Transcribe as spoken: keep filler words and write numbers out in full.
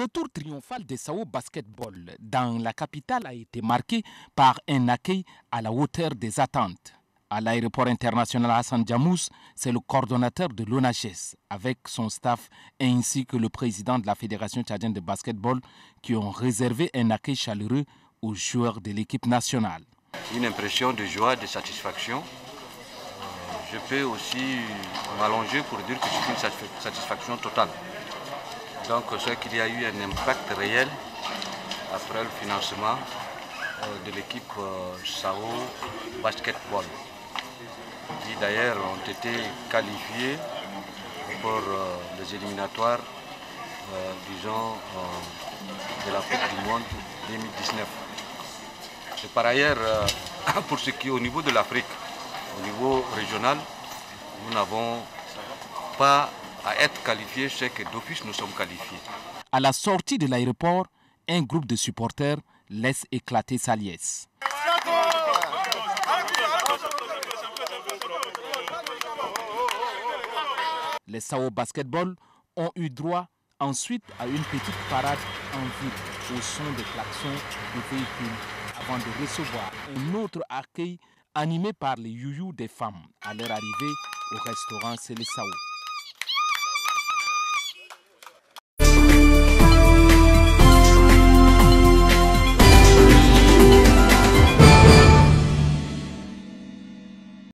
retour triomphal des Sao Basketball dans la capitale a été marqué par un accueil à la hauteur des attentes. À l'aéroport international Hassan Djamous, c'est le coordonnateur de l'O N A G E S avec son staff ainsi que le président de la Fédération tchadienne de basketball qui ont réservé un accueil chaleureux aux joueurs de l'équipe nationale. Une impression de joie, de satisfaction. Je peux aussi m'allonger pour dire que c'est une satisfaction totale. Donc c'est qu'il y a eu un impact réel après le financement de l'équipe Sao Basketball, qui d'ailleurs ont été qualifiés pour les éliminatoires, disons, de la Coupe du Monde deux mille dix-neuf. Et par ailleurs, pour ce qui est au niveau de l'Afrique, au niveau régional, nous n'avons pas à être qualifiés, c'est que d'office nous sommes qualifiés. À la sortie de l'aéroport, un groupe de supporters laisse éclater sa liesse. Les Sao Basketball ont eu droit ensuite à une petite parade en ville au son des klaxons de véhicules avant de recevoir un autre accueil animé par les youyous des femmes à leur arrivée au restaurant Seleção.